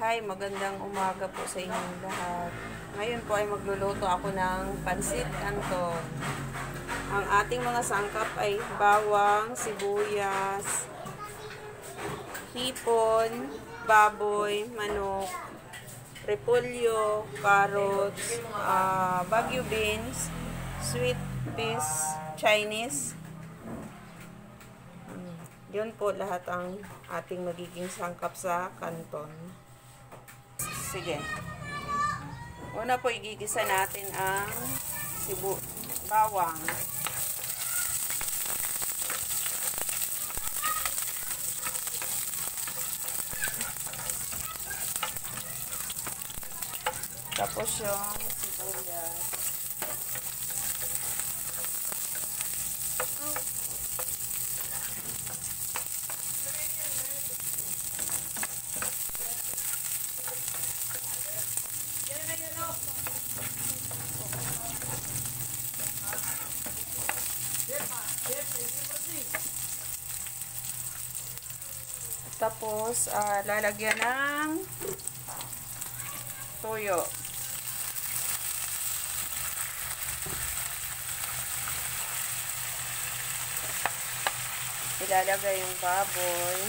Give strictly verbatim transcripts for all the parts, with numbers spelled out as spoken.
Hi, magandang umaga po sa inyong lahat. Ngayon po ay magluluto ako ng pansit canton. Ang ating mga sangkap ay bawang, sibuyas, hipon, baboy, manok, repolyo, carrots, uh, Baguio beans, sweet peas, Chinese. Yun po lahat ang ating magiging sangkap sa canton. Sige. Una po igigisa natin ang sibu bawang. Tapos yung sibuyas. Tapos, uh, lalagyan ng toyo. Ilalagay yung baboy.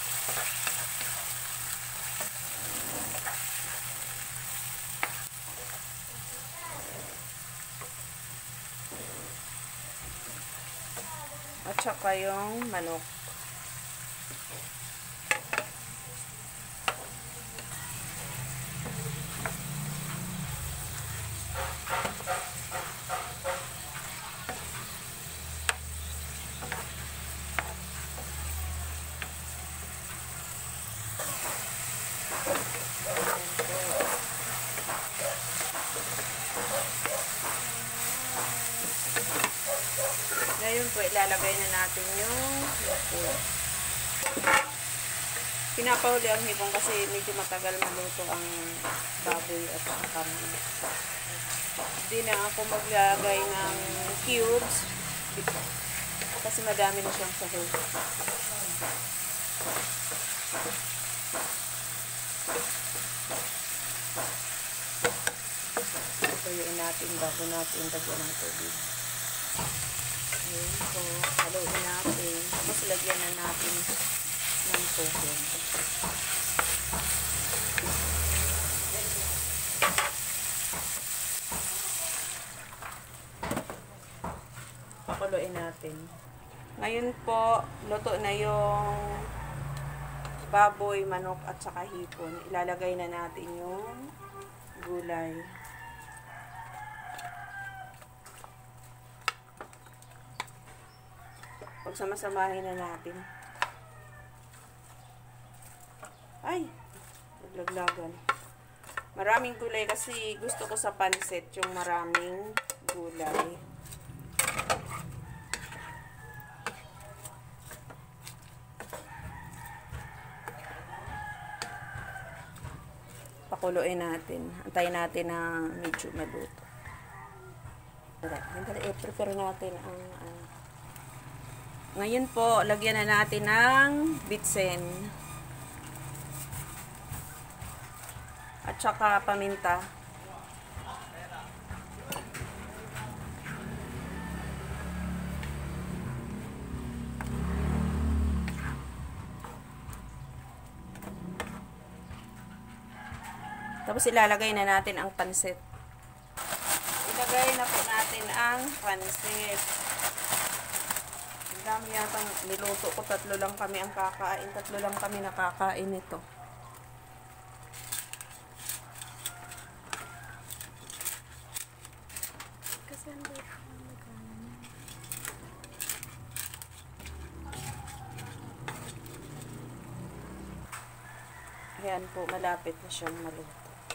At saka yung manok. Ngayon po, ilalagay na natin yung hipon. Pinapahuli ang hipon kasi medyo matagal maluto ang baboy at saka manok. Hindi na ako maglagay ng cubes kasi madami na siyang sahog. Tuyuin natin bago natin lagyan ng tubig. Ayan po, haluin natin. Tapos lagyan na natin ng tubig. Pakuluin natin. Ngayon po, luto na yung baboy, manok at saka hipon. Ilalagay na natin yung gulay. Pagsamasamahin na natin. Ay, naglaglagan. Maraming gulay kasi gusto ko sa pansit yung maraming gulay. Pakuluin natin. Antayin natin na medyo maluto. I-prepare natin ang uh, ngayon po, lagyan na natin ng bitsen. At saka paminta. Tapos ilalagay na natin ang pansit. Ilagay na po natin ang pansit. Ang dami yatang niluto ko. Tatlo lang kami ang kakain. Tatlo lang kami nakakain nito. Ayan po, malapit na siyang maluto.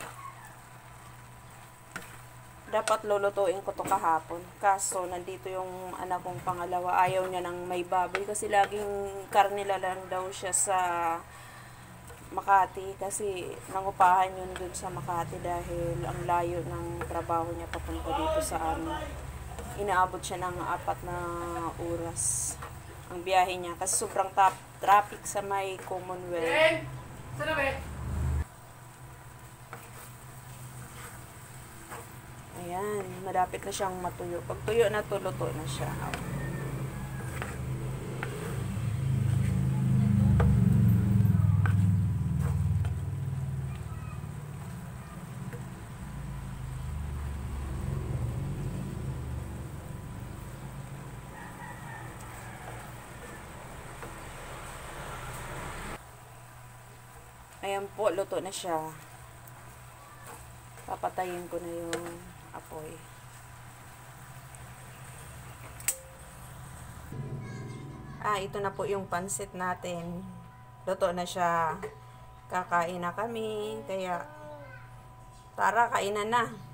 Dapat lulutuin ko to kahapon. Kaso, nandito yung anak kong pangalawa. Ayaw niya ng may baboy. Kasi laging karnila lang daw siya sa Makati. Kasi nangupahan yun dun sa Makati dahil ang layo ng trabaho niya papunta dito sa amin. Inaabot siya ng apat na oras ang biyahe niya. Kasi sobrang traffic sa may Commonwealth. Malapit na siyang matuyo. Pag tuyo na to, luto na siya. Ayan po, luto na siya. Papatayin ko na yung apoy. Ah, ito na po yung pansit natin. Luto na siya. Kakain na kami. Kaya, tara, kainan na.